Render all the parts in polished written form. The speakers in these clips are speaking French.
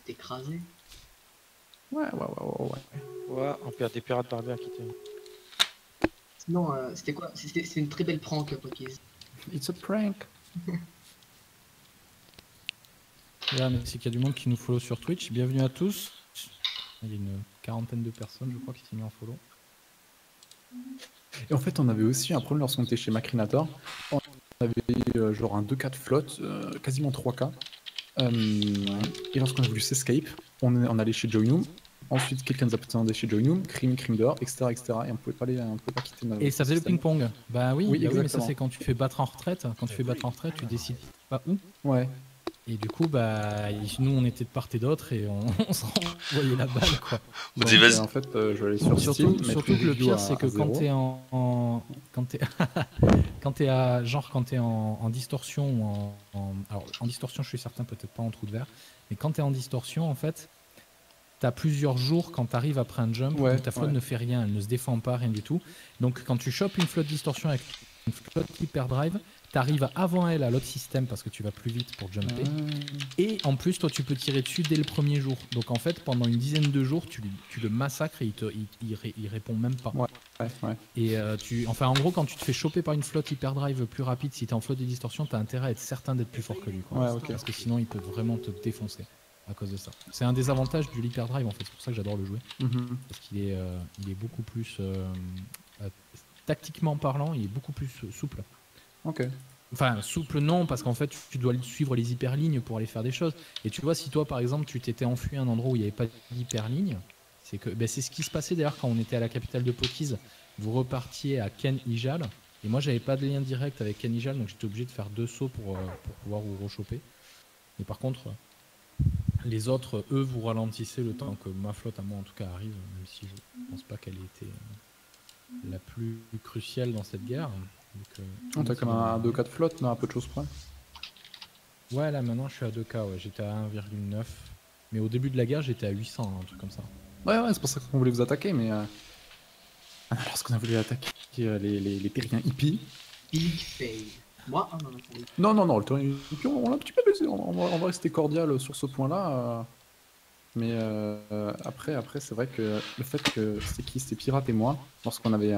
écrasé. Ouais. Ouais, on perd des pirates barbares qui t'aiment. Sinon, c'était quoi? C'est une très belle prank, Pokies. It's a prank. Là, mais c'est qu'il y a du monde qui nous follow sur Twitch. Bienvenue à tous. Il y a une quarantaine de personnes, je crois, qui s'est mis en follow. Et en fait, on avait aussi un problème lorsqu'on était chez Macrinator. On avait genre un 2K de flotte, quasiment 3K. Et lorsqu'on a voulu s'escape, on allait chez Joinum. Ensuite, quelqu'un nous a présenté chez Joinum, crime dehors, etc., etc. Et on pouvait pas quitter notre Et ça faisait le système. ping-pong. Bah oui, Oui, mais ça exactement. c'est quand tu fais battre en retraite. Quand tu fais battre en retraite, tu décides pas où. Ouais. Et du coup, bah, nous on était de part et d'autre et on se renvoyait la balle, quoi. Donc, vas-y. en fait, je vais aller sur Surtout, Steam, surtout que le pire, c'est que quand t'es quand t'es en distorsion ou alors en distorsion, je suis certain, peut-être pas en trou de verre, mais quand t'es en distorsion, en fait, t'as plusieurs jours quand t'arrives après un jump où ta flotte ne fait rien, elle ne se défend pas, rien du tout. Donc quand tu chopes une flotte distorsion avec une flotte hyperdrive, t'arrives avant elle à l'autre système parce que tu vas plus vite pour jumper. Et en plus, toi, tu peux tirer dessus dès le premier jour. Donc en fait, pendant une dizaine de jours, tu le massacres et il répond même pas. Et en gros, quand tu te fais choper par une flotte hyperdrive plus rapide, si t'es en flotte de distorsion, t'as intérêt à être certain d'être plus fort que lui, quoi. Parce que sinon, il peut vraiment te défoncer à cause de ça. C'est un des avantages du hyperdrive, en fait. C'est pour ça que j'adore le jouer. Parce qu'il est, il est beaucoup plus... tactiquement parlant, il est beaucoup plus souple. Enfin, souple non, parce qu'en fait, tu dois suivre les hyperlignes pour aller faire des choses. Et tu vois, si toi, par exemple, tu t'étais enfui à un endroit où il n'y avait pas d'hyperligne, c'est que c'est ce qui se passait d'ailleurs quand on était à la capitale de Pokies. Vous repartiez à Ken Ijal, et moi, j'avais pas de lien direct avec Ken Ijal, donc j'étais obligé de faire 2 sauts pour pouvoir vous rechoper. Et par contre, les autres, eux, vous ralentissez le temps que ma flotte, à moi en tout cas, arrive, même si je pense pas qu'elle ait été la plus cruciale dans cette guerre. T'as comme un 2K de flotte, non, un peu de choses près. Ouais, là maintenant je suis à 2K, ouais. J'étais à 1,9. Mais au début de la guerre, j'étais à 800, un truc comme ça. Ouais, c'est pour ça qu'on voulait vous attaquer, mais lorsqu'on a voulu attaquer les terriens hippies. Big fail. Moi, non, le terrien hippie, on l'a un petit peu baissé. On va rester cordial sur ce point-là. Mais après, c'est vrai que le fait que c'était Pirate et moi, lorsqu'on avait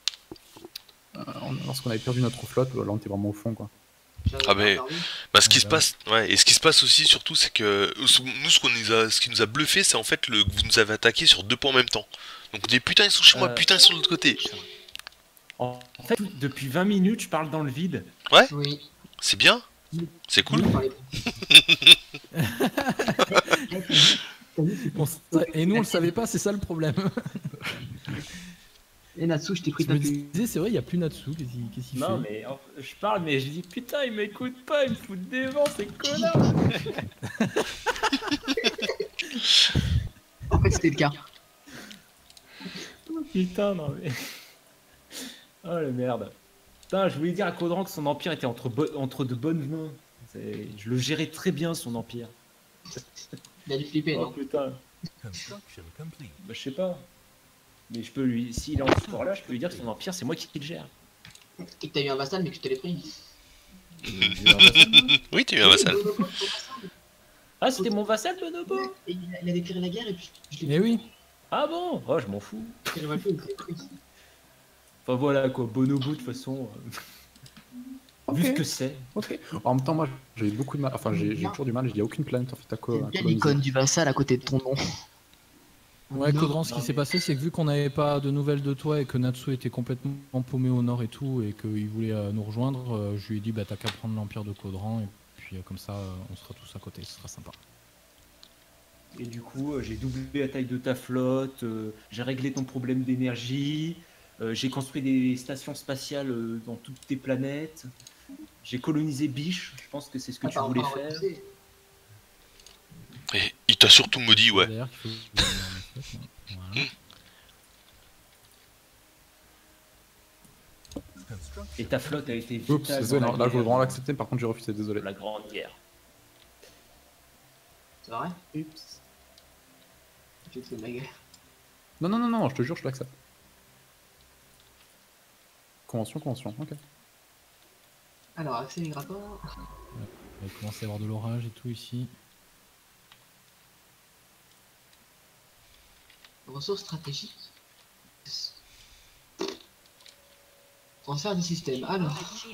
perdu notre flotte, là on était vraiment au fond, quoi. Ah mais ce qui se passe, et ce qui se passe aussi surtout, c'est que nous, ce qui nous a bluffé, c'est en fait que vous nous avez attaqué sur 2 points en même temps. Donc des putain ils sont chez moi, putain ils sont de l'autre côté. En fait, depuis 20 minutes, je parle dans le vide. Ouais. Oui. C'est bien. C'est cool. Et nous on le savait pas, c'est ça le problème. Et Natsu, je t'ai pris Je me disais, c'est vrai, il n'y a plus Natsu, qu'est-ce qu'il fait? Non, mais je parle, mais je dis putain, il m'écoute pas, il me fout des vents, ces connards. En fait, c'était le cas. Oh, putain, non mais. Oh la merde. Putain, je voulais dire à Caudran que son empire était entre de bonnes mains. Je le gérais très bien, son empire. Il a dû flipper, oh, non? Putain. Bah, je sais pas. Mais je peux lui, s'il est encore là, je peux lui dire que son empire, c'est moi qui le gère. Et que t'as eu un vassal, mais que je te l'ai pris. Oui, t'as eu un vassal. Ah, c'était mon vassal, Bonobo? Et il a déclaré la guerre et puis je l'ai Mais oui. Ah bon? Oh, je m'en fous. Enfin voilà quoi, Bonobo de toute façon. Vu ce que c'est. En même temps, moi j'ai beaucoup de mal. Enfin, j'ai toujours du mal, il n'y a aucune planète en fait à coloniser. Il y a l'icône du vassal à côté de ton nom. Ouais, Caudran, ce qui s'est passé, c'est que vu qu'on n'avait pas de nouvelles de toi et que Natsu était complètement paumé au nord et tout, et qu'il voulait nous rejoindre, je lui ai dit bah t'as qu'à prendre l'empire de Caudran, et puis comme ça on sera tous à côté, ce sera sympa. Et du coup, j'ai doublé la taille de ta flotte, j'ai réglé ton problème d'énergie, j'ai construit des stations spatiales dans toutes tes planètes, j'ai colonisé Biche, je pense que c'est ce que tu voulais faire. Et il t'a surtout maudit, ouais. Voilà. Et ta flotte a été vitale. Oups, désolé, là je voulais vraiment l'accepter, par contre j'ai refusé, désolé. La grande guerre. C'est vrai? Oups. Tu te fais de la guerre. Non, je te jure, je l'accepte. Convention, ok. Alors, accès migratoire. Il commence à y avoir de l'orage et tout ici. Ressources stratégiques. Transfert du système. Alors.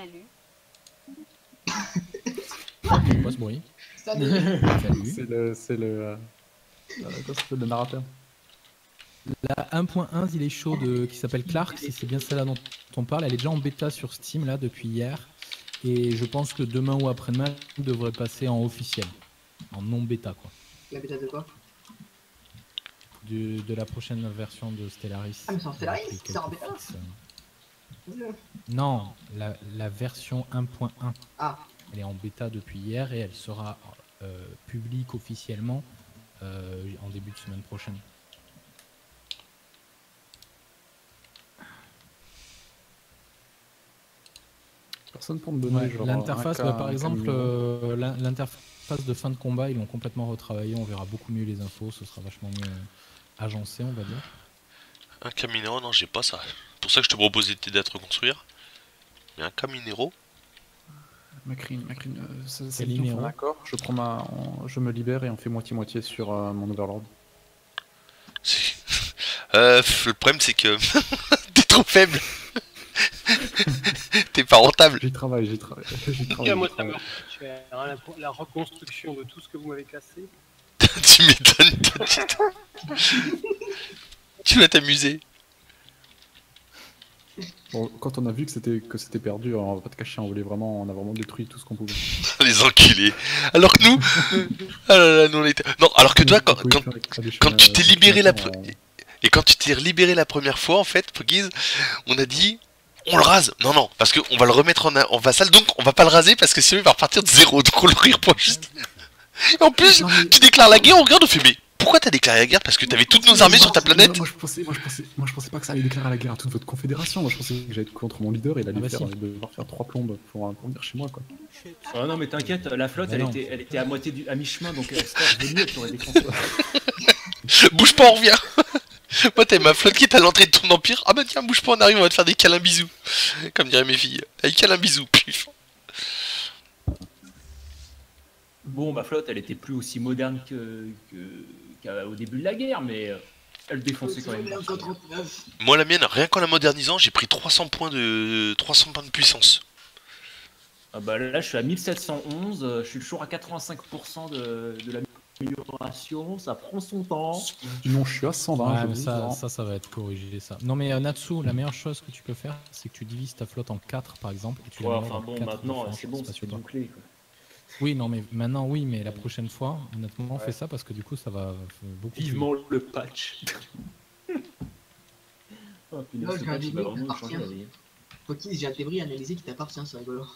C'est quoi ce bruit? Salut. Salut. C'est le le narrateur. La 1.1, il est chaud qui s'appelle Clark, si c'est bien celle-là dont on parle. Elle est déjà en bêta sur Steam là depuis hier. Et je pense que demain ou après-demain, elle devrait passer en officiel. En non bêta quoi. La bêta de quoi? De la prochaine version de Stellaris. Ah mais c'est en Stellaris? C'est en bêta? Non, la version 1.1. Ah. Elle est en bêta depuis hier et elle sera publique officiellement en début de semaine prochaine. Personne pour me donner genre l'interface, un par exemple, l'interface de fin de combat, ils l'ont complètement retravaillé. On verra beaucoup mieux les infos, ce sera vachement mieux agencé, on va dire. Un Caminero, non, j'ai pas ça. C'est pour ça que je te proposais de t'aider à te reconstruire. Mais un Caminero. Macrine, c'est Calimero. d'accord. Je me libère et on fait moitié-moitié sur mon Overlord. Le problème c'est que t'es trop faible. T'es pas rentable. J'y travaille. Moi, ça me fait la reconstruction de tout ce que vous m'avez cassé. Tu m'étonnes. Tu vas t'amuser. Bon, quand on a vu que c'était perdu, on va pas te cacher, on a vraiment détruit tout ce qu'on pouvait. Les enculés. Alors que nous, ah là là, nous on était. Non, alors que toi, quand tu t'es libéré et quand tu t'es libéré la première fois, en fait, Pogiz, on a dit, on le rase. Non, parce que on va le remettre en vassal, donc on va pas le raser parce que sinon il va repartir de zéro, donc on le reprend juste. Et en plus, tu déclares la guerre, on regarde, on fait mais. Pourquoi t'as déclaré la guerre? Parce que t'avais toutes nos armées sur ta planète? Moi je pensais pas que ça allait déclarer la guerre à toute votre confédération. Moi je pensais que j'allais être contre mon leader et il allait devoir faire 3 plombes pour venir chez moi quoi. Oh non mais t'inquiète, la flotte elle était à moitié à mi-chemin donc elle serait revenue et t'aurais défoncé. Bouge pas, on revient. Moi t'avais ma flotte qui est à l'entrée de ton empire. Ah bah tiens, bouge pas, on arrive, on va te faire des câlins bisous. Comme diraient mes filles. Allez, câlins bisous, pif. Bon, ma flotte elle était plus aussi moderne qu'au début de la guerre, mais elle défonçait quand même. Moi la mienne, rien qu'en la modernisant, j'ai pris 300 points de puissance. Ah bah là je suis à 1711, je suis toujours à 85% de l'amélioration, ça prend son temps. Non, je suis à 120. Ouais, ça va être corrigé ça. Non mais Natsu, la meilleure chose que tu peux faire, c'est que tu divises ta flotte en 4 par exemple. Et tu enfin bon, maintenant c'est bon, c'est bouclé quoi. Oui, non, mais maintenant, oui, mais la prochaine fois, honnêtement, fais ça parce que du coup, ça va beaucoup. Vivement le patch. Oh, punaise, ce patch, il va vraiment changer la vie. Pokiz, j'ai un débris analysé qui t'appartient, c'est rigolo.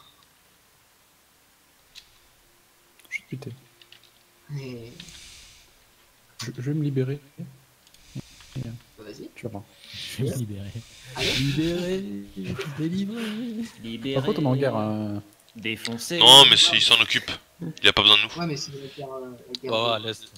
Je suis buté. Et... Je vais me libérer. Vas-y. Tu vas voir. Je vais me libérer. Libéré, délivré. Par contre, on est en guerre. Défoncé. Non, mais il s'en occupe. Il a pas besoin de nous. Ouais, mais c'est la guerre. Oh, à l'est.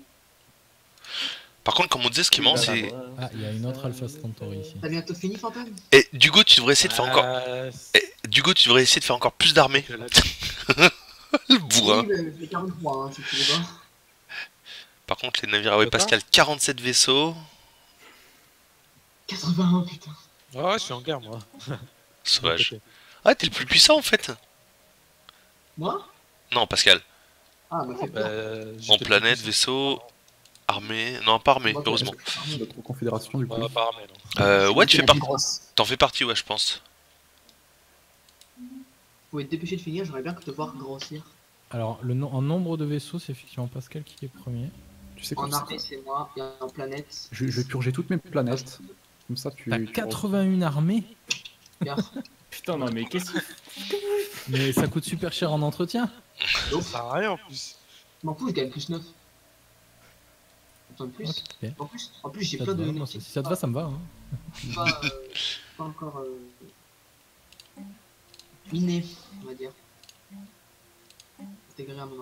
Par contre, comme on disait, ce qui est marrant, c'est. Ah, il y a une autre Alpha Centauri ici. T'as bientôt fini, Fantôme? Et Dugo, tu devrais essayer de faire encore. Dugo, tu devrais essayer de faire encore plus d'armées. Le bourrin. Oui, mais 43, hein, si tu veux pas. Par contre, les navires, ouais, Pascal, 47 vaisseaux. 81, putain. Ouais, je suis en guerre, moi. Sauvage. Ah, t'es le plus puissant en fait. Moi? Non, Pascal. Ah, m'a fait peur. En planète, vaisseau, armée. Non, pas armée, heureusement. Notre confédération, du coup. Pas armée, non. Ouais, tu fais partie. T'en fais partie, ouais, je pense. Vous pouvez te dépêcher de finir, j'aimerais bien te voir grossir. Alors, en nombre de vaisseaux, c'est effectivement Pascal qui est premier. Tu sais En armée, c'est moi, et en planète. Je vais purger toutes mes planètes. Comme ça, T'as 81 armées. Putain, non, mais qu'est-ce que. Mais ça coûte super cher en entretien. Ça sert à rien en plus. Je m'en fous, je gagne plus 9. En plus, Okay. en plus j'ai Ça plein te de. va, moi, si ça te va, ça me va. Hein. Pas encore. Miné, on va dire. Intégré à mon.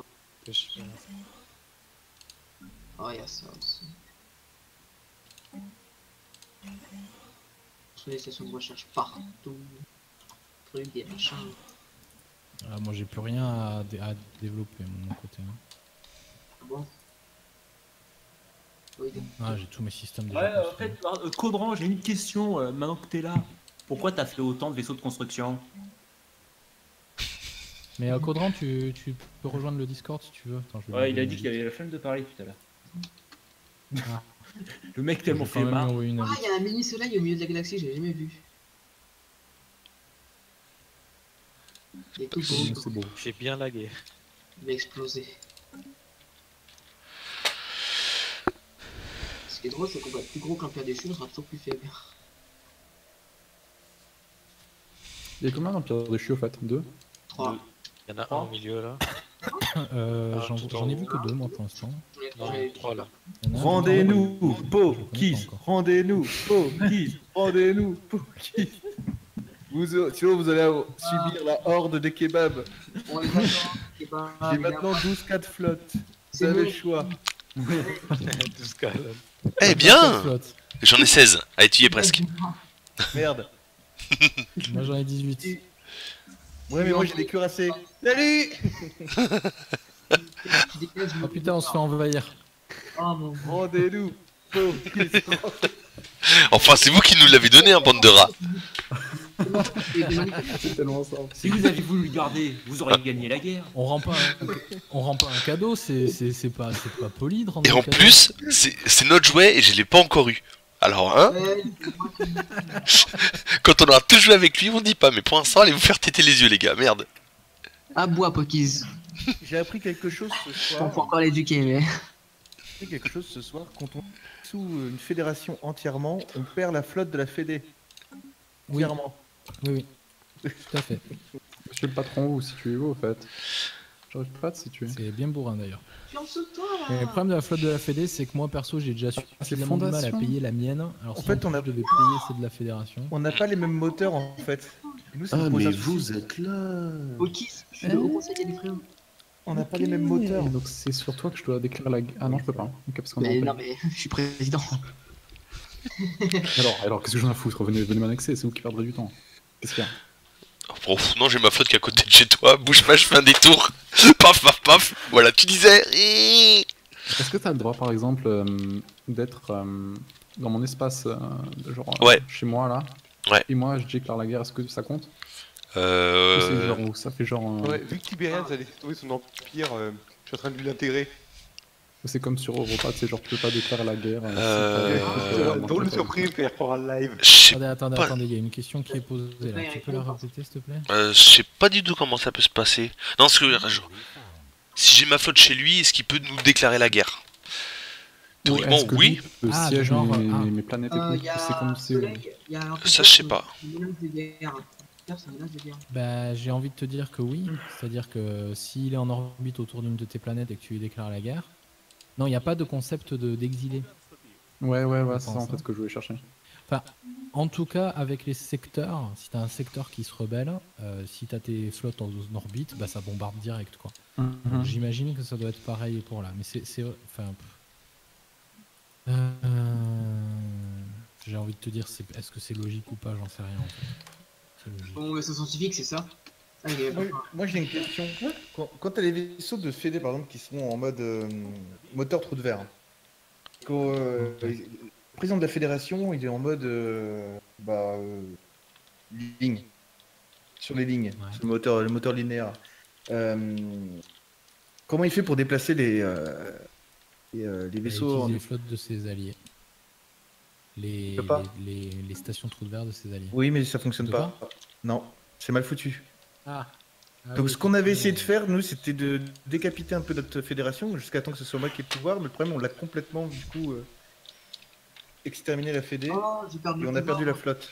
Oh, il y a ça aussi. Sur les stations de recherche partout. Trucs, des machins. Ah, moi, j'ai plus rien à développer de mon côté. Hein. Ah bon? Oui. Ah, j'ai tous mes systèmes déjà. Ouais, en construits. fait, Codran, j'ai une question. Maintenant que t'es là, pourquoi t'as fait autant de vaisseaux de construction? Mais Codran, tu peux rejoindre le Discord si tu veux. Attends, je vais Ouais, lui il a envoyer dit une qu'il avait la flemme de parler tout à l'heure. Ah. Le mec invite. tellement Je vais quand même lui flemmard. envoyer une Ah, invite. il y a un mini soleil au milieu de la galaxie, j'avais jamais vu. Il est tout beau, C'est beau. J'ai bien lagué. il va exploser. Ce qui est drôle, c'est qu'on va être plus gros qu'un pierre déchu, on sera toujours plus faible. Il y a combien d'empires déchus au fait? 2? 3. Il y en a un au milieu là. J'en ai vu que 2 moi pour l'instant. Non, 3 là. Il y en a un Rendez-nous, je le Po, connais pas Kiss. encore. Rendez-nous, Po, Kiss. Rendez-nous, Po, Kiss. Sinon, vous allez subir la horde des kebabs. On les attend, c'est pas J'ai grave, maintenant 12 4 flottes. Vous C'est avez bon. le choix. 12 cas. Eh bien Flotte. J'en ai 16. Allez, tu y es presque. Merde. Moi j'en ai 18. Ouais, mais moi j'ai des cuirassés. Salut. Tu décales, je me- Oh putain, on se fait envahir. Oh mon Rendez-nous, Po, Kiss. Enfin, c'est vous qui nous l'avez donné, hein, bande de rats. C'est tellement ça. Si vous aviez voulu le garder, vous auriez gagné la guerre. On rend pas un cadeau, c'est pas poli de rendre Et un en cadeau. plus, c'est notre jouet et je l'ai pas encore eu. Alors, hein, quand on aura tout joué avec lui, on dit pas. Mais pour l'instant, allez vous faire téter les yeux, les gars. Merde. À bois, Pokies. J'ai appris quelque chose ce On soir. peut encore l'éduquer, mais. J'ai appris quelque chose ce soir. Quand on est sous une fédération entièrement, on perd la flotte de la fédé. Oui, Entièrement. oui, tout à fait. Monsieur le patron, où situez-vous au fait? J'arrive pas à te situer. C'est bien bourrin d'ailleurs. Tu en dessous de toi Et là. le problème de la flotte de la Fédé, c'est que moi perso, j'ai déjà suffisamment de mal à Fondation. payer la mienne. Alors En si fait, on a- je devais payer celle de la fédération. On n'a pas les mêmes moteurs en fait. Et nous, c'est Ah, le mais prochain vous souci. êtes là. Pokies, je suis le haut conseiller des frères. On n'a pas les mêmes moteurs. Donc c'est sur toi que je dois déclarer la guerre. Ah non, je peux pas. Ok, parce qu'on est Mais en non, paix. mais je suis président. Alors, qu'est-ce que j'en ai à foutre? Venez m'annexer, c'est vous qui perdrez du temps. Qu'est-ce qu'il y a? Oh, non, j'ai ma flotte qui est à côté de chez toi. Bouge pas, je fais un détour. Paf, paf, paf. Voilà, tu disais. Est-ce que t'as le droit, par exemple, d'être dans mon espace, genre Ouais. chez moi là? Ouais. Et moi, je déclare la guerre, est-ce que ça compte? Ou c'est genre, ou ça fait genre. Ouais, vu que Tiberian a laissé tomber son empire, je suis en train de lui l'intégrer. C'est comme sur Europa, tu sais, genre tu peux pas déclarer la guerre. Drôle de surprise quand il reprendra le live. Je sais Attendez, pas. attendez, il y a une question qui est posée là. Tu peux la répéter s'il te plaît? je sais pas du tout comment ça peut se passer. Non, parce que si j'ai ma flotte chez lui, est-ce qu'il peut nous déclarer la guerre? Théoriquement, Est-ce que oui. lui, le Ah, siège genre, mes planètes et Il tout, y a c'est comme si. Soleil, il y a un Ça, je sais pas. C'est une menace de guerre. C'est une menace de guerre. Bah, j'ai envie de te dire que oui. C'est-à-dire que s'il est en orbite autour d'une de tes planètes et que tu lui déclares la guerre. Non, il n'y a pas de concept d'exilé. Ouais, Je c'est ça en pense, fait hein. que je voulais chercher. En tout cas, avec les secteurs, si t'as un secteur qui se rebelle, si t'as tes flottes en orbite, bah ça bombarde direct quoi. Donc, j'imagine que ça doit être pareil pour là. Mais enfin. J'ai envie de te dire, est-ce que c'est logique ou pas, j'en sais rien en fait. C'est logique. Bon, vaisseau scientifique, c'est ça. Ah, il est- Moi j'ai une question. Quand t'as les vaisseaux de Fédé par exemple qui sont en mode moteur trou de verre, quand le président de la fédération il est en mode ligne, sur les lignes, Ouais. sur le moteur linéaire. Comment il fait pour déplacer les vaisseaux Utiliser les flottes de ses alliés. Les, peut pas. les stations trou de verre de ses alliés. Oui, mais ça fonctionne De pas. Non, c'est mal foutu. Ah. Donc ce qu'on avait essayé de faire, nous, c'était de décapiter un peu notre fédération jusqu'à temps que ce soit moi qui ai le pouvoir. Mais le problème, on l'a complètement, du coup, exterminé la fédé Oh, j'ai perdu. et on a perdu la flotte.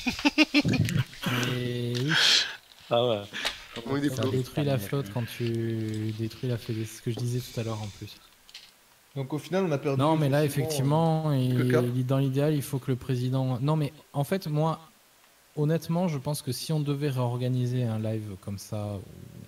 Et oui, Ah ouais. On est des ça flots. détruit la flotte quand tu détruis la fédé. C'est ce que je disais tout à l'heure en plus. Donc au final, on a perdu. Non, mais là, effectivement, quelques cas. dans l'idéal, il faut que le président. Non, mais en fait, moi, honnêtement, je pense que si on devait réorganiser un live comme ça,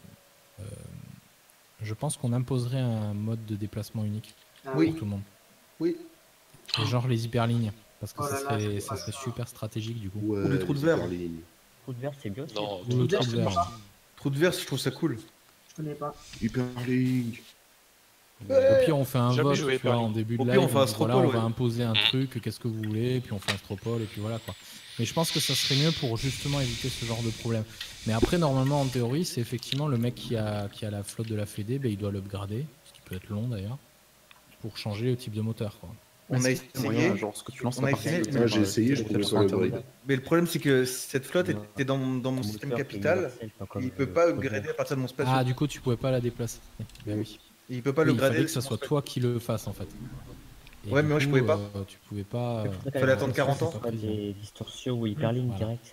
je pense qu'on imposerait un mode de déplacement unique Ah, Oui. pour tout le monde. Oui. Et genre les hyperlignes. Parce que Oh ça là là, serait, c'est ça pas serait ça. super stratégique du coup. Ouais, Ou le trou de verre. Trou de verre, c'est bien aussi. Non, Ou le trou de verre. Trou de verre, je trouve ça cool. Je connais pas. Hyperlink. Au pire, on fait un Jamais vote, joué, tu vois, Paris. en début de Au live. pire, on fait un dit, voilà, stropole, on va ouais. imposer un truc, qu'est-ce que vous voulez, et puis on fait un stropole, et puis voilà quoi. Mais je pense que ça serait mieux pour justement éviter ce genre de problème. Mais après, normalement, en théorie, c'est effectivement le mec qui a la flotte de la Fédé, ben, il doit l'upgrader, ce qui peut être long d'ailleurs, pour changer le type de moteur, quoi. On a Moyen, essayé. genre ce que tu lances On a à partir essayé. de- Ouais, j'ai essayé, je peut-être pouvais pas l'upgrader. Mais le problème, c'est que cette flotte était dans mon système capital. Il peut pas upgrader à partir de mon spatial. Ah, du coup, tu pouvais pas la déplacer. Ben oui. Il peut pas Oui, il l'upgrader. fallait que ça soit toi qui le fasse en fait. Et Ouais, du mais moi, je coup, pouvais pas. Tu pouvais pas. Fallait attendre 40 ans. Pas des distorsions ou hyperligne Voilà. direct.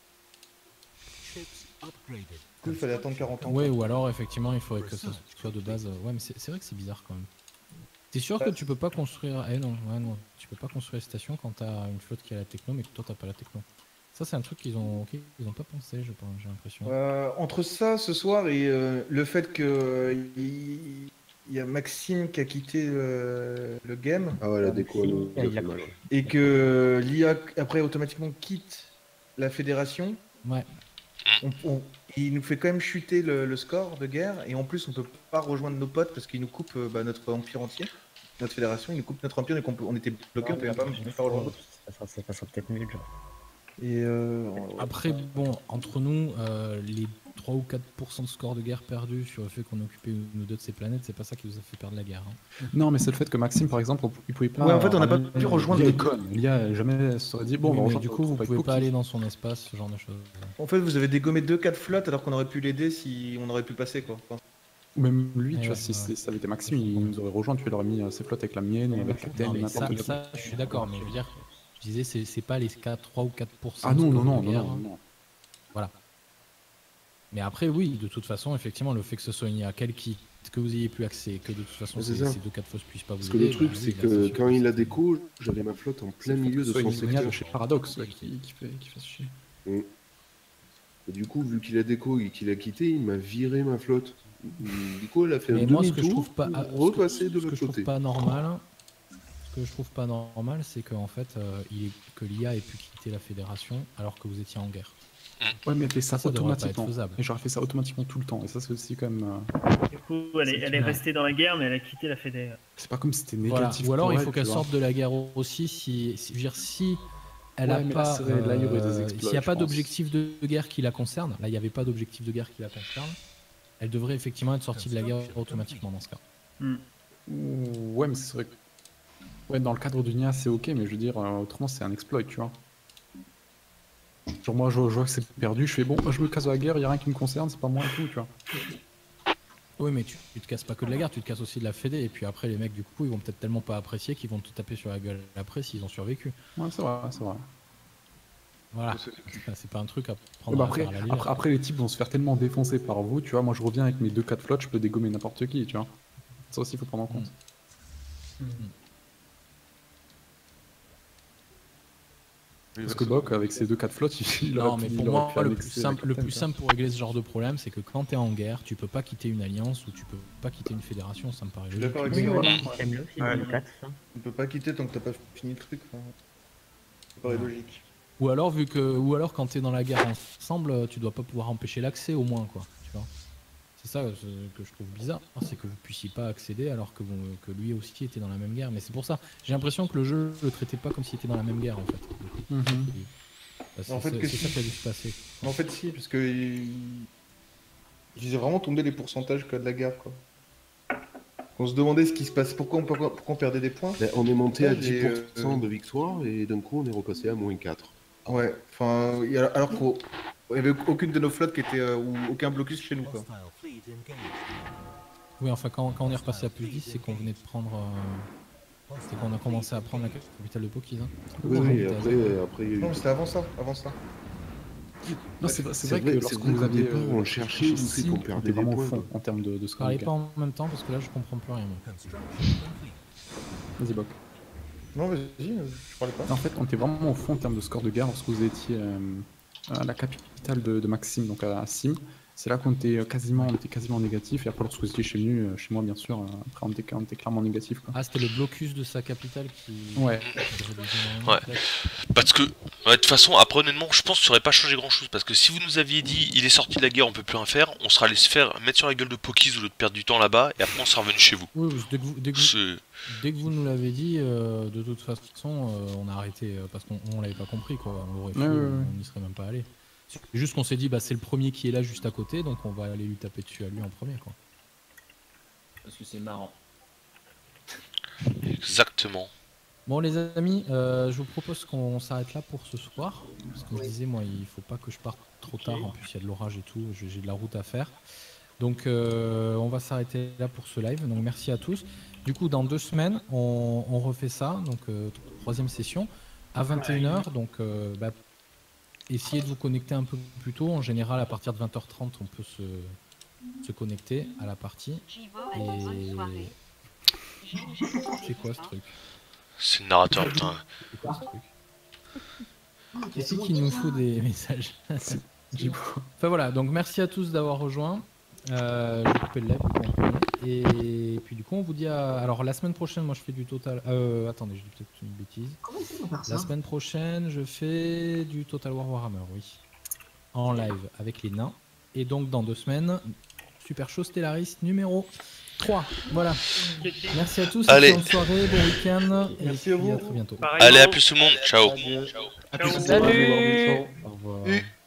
Du coup, il fallait attendre 40 ans. Ouais, ou alors effectivement, il faudrait que ça soit de base. Ouais, mais c'est vrai que c'est bizarre quand même. T'es sûr que tu peux pas construire. Eh non, ouais, non. Tu peux pas construire une station quand t'as une flotte qui a la techno, mais que toi t'as pas la techno. Ça, c'est un truc qu'ils ont pas pensé, je pense, j'ai l'impression. Entre ça, ce soir, et le fait que il y a Maxime qui a quitté le game, Ah ouais, la déco, nous a il fait a- mal. et que l'IA après automatiquement quitte la fédération, Ouais. il nous fait quand même chuter le score de guerre, et en plus on peut pas rejoindre nos potes parce qu'ils nous coupent notre empire entier, notre fédération, ils nous coupent notre empire, donc on était bloqué, on pouvait pas rejoindre. Ça sera peut-être nul. Genre. Et Après, bon, entre nous, les 3 ou 4% de score de guerre perdu sur le fait qu'on occupait une ou deux de ces planètes, c'est pas ça qui nous a fait perdre la guerre. Hein. Non, mais c'est le fait que Maxime, par exemple, il pouvait pas. Ouais, en fait, on n'a pas pu rejoindre les les- connes. L'IA jamais se serait dit bon, Oui, bah, mais rejoindre du coup, vous avec pouvez pas Poki. aller dans son espace, ce genre de choses. En fait, vous avez dégommé 2-4 flottes alors qu'on aurait pu l'aider si on aurait pu passer quoi. Enfin, Ou même lui, tu Ouais, vois, si ouais. ça avait été Maxime, il nous aurait rejoint, tu lui aurais mis ses flottes avec la mienne, ou avec la Non, tienne, mais n'importe quel. ça, je suis d'accord, mais je veux dire, je disais, c'est pas les 3 ou 4%. Ah non, de non, non, de non, guerre, non, hein. non. Voilà. Mais après, oui, de toute façon, effectivement, le fait que ce soit une IA que vous ayez plus accès, que de toute façon, C'est ces ça. 2-4 fausses puissent pas vous Parce que aider, le truc, bah oui, c'est là, que sûr quand il a c'est- déco, j'avais ma flotte en plein milieu de C'est son une IA de secteur. chez Paradox ouais, qui fait chier. Et du coup, vu qu'il a déco et qu'il a quitté, il m'a viré ma flotte. Du coup, elle a fait Mais un moi, ce que je demi-tour trouve pas, pour repasser de ce que l'autre je trouve côté. pas normal, ce que je trouve pas normal, c'est qu'en fait, que l'IA ait pu quitter la fédération alors que vous étiez en guerre. Ouais, mais elle fait ça Ça devrait pas être automatiquement. faisable. Et j'aurais fait ça automatiquement tout le temps. Et ça, c'est aussi quand même. Du coup, elle est restée dans la guerre, mais elle a quitté la Fédé. C'est pas comme si c'était Voilà. négatif. Ou alors, pour il elle, faut tu qu'elle vois. sorte de la guerre aussi je veux dire, si elle Ouais, a mais là, pas, c'est vrai, là, il y aurait des exploits, s'il n'y a je pas pense. d'objectif de guerre qui la concerne, là, il n'y avait pas d'objectif de guerre qui la concerne, elle devrait effectivement être sortie de la guerre automatiquement dans ce cas. Ouais, mais c'est vrai que. Ouais, dans le cadre d'une IA, c'est ok, mais je veux dire, autrement, c'est un exploit, tu vois. Genre, moi, je vois que c'est perdu, je fais bon, je me casse de la guerre, y a rien qui me concerne, c'est pas moi et tout, tu vois. Oui, mais tu te casses pas que de la guerre, tu te casses aussi de la Fédé, et puis après, les mecs, du coup, ils vont peut-être tellement pas apprécier qu'ils vont te taper sur la gueule après s'ils ont survécu. Ouais, c'est vrai, c'est vrai. Voilà, c'est pas un truc à Ouais, prendre bah à faire à la légère. après, les types vont se faire tellement défoncer par vous, tu vois. Moi, je reviens avec mes 2-4 flottes, je peux dégommer n'importe qui, tu vois. Ça aussi, il faut prendre en compte. Parce que Bok, avec ses 2-4 flottes, il Non, aurait mais pu- pour il aurait moi, pu le annexer plus la simple capitaine, tu vois. pour régler ce genre de problème, c'est que quand t'es en guerre, tu peux pas quitter une alliance ou tu peux pas quitter une fédération, ça me paraît je suis logique. d'accord avec Oui, ça. voilà. Ouais. J'aime le aussi, Ouais. le 4, ça. On peut pas quitter tant que t'as pas fini le truc. Enfin, ça paraît logique. Ou alors quand t'es dans la guerre ensemble, tu dois pas pouvoir empêcher l'accès au moins, quoi. Tu vois. C'est ça que je trouve bizarre, c'est que vous puissiez pas accéder alors que lui aussi était dans la même guerre. Mais c'est pour ça, j'ai l'impression que le jeu le traitait pas comme s'il était dans la même guerre en fait. Mhm. Bah, En fait, c'est que ça si. qui a dû se passer. En fait, si, parce que ils faisaient vraiment tomber les pourcentages quoi, de la guerre. Quoi. On se demandait ce qui se passe, pourquoi on perdait des points. Ben, on est monté à Là, j'ai, 10% de victoire et d'un coup, on est repassé à moins 4. Ouais, enfin, alors qu'il n'y avait aucune de nos flottes qui était, ou aucun blocus chez nous. Quoi. Oui, enfin quand on est repassé à plus 10, c'est qu'on venait de prendre. C'est qu'on a commencé à prendre la capitale de Pokis. Hein. Oui, On oui, était à après, zéro. après, il y a eu... Non, c'était avant ça. Non, c'est vrai que lorsqu'on vrai vous qu'au avait départ, on cherchait où c'est qu'on on perdait était des vraiment au points. fond en termes de score. Parlez pas en même temps parce que là je comprends plus rien. moi. Vas-y, Bok. Non, vas-y, je parlais pas. En fait, on était vraiment au fond en termes de score de guerre lorsque vous étiez à la capitale de Maxime, donc à Sim. C'est là qu'on était quasiment négatif, et après lorsque vous étiez chez moi bien sûr, après on était clairement négatif quoi. Ah, c'était le blocus de sa capitale qui... Ouais. Ouais. Parce que, de toute façon, après honnêtement, je pense que ça aurait pas changé grand chose, parce que si vous nous aviez dit il est sorti de la guerre, on peut plus rien faire, on serait allé se faire mettre sur la gueule de Pokies au lieu de perdre du temps là-bas, et après on serait revenu chez vous. Oui, dès que vous nous l'avez dit, de toute façon, on a arrêté, parce qu'on l'avait pas compris quoi, on l'aurait fait, on n'y serait même pas allé. C'est juste qu'on s'est dit, bah c'est le premier qui est là juste à côté, donc on va aller lui taper dessus à lui en premier quoi. Parce que c'est marrant. Exactement. Bon les amis, je vous propose qu'on s'arrête là pour ce soir. Parce que je disais, moi il faut pas que je parte trop tard, en plus il y a de l'orage et tout, j'ai de la route à faire. Donc on va s'arrêter là pour ce live, donc merci à tous. Du coup dans 2 semaines, on refait ça, donc 3e session, à 21h, donc essayez de vous connecter un peu plus tôt, en général à partir de 20h30 on peut se connecter à la partie. Et... C'est quoi ce truc? C'est le narrateur, putain. C'est quoi ce truc? Qu'est-ce qui nous fout des messages? Enfin voilà, donc merci à tous d'avoir rejoint. Je vais couper le live en premier. Et puis du coup on vous dit alors la semaine prochaine moi je fais du Total... attendez, je dis peut-être une bêtise. Comment on va faire ça? La semaine prochaine je fais du Total War Warhammer, oui. En live avec les nains. Et donc dans 2 semaines, Super Show Stellaris numéro 3. Voilà. Merci à tous. Allez. Bonne soirée, bon week-end. Merci à vous. À très bientôt. Allez, à plus tout le monde. Ciao. À plus. Salut. Au revoir.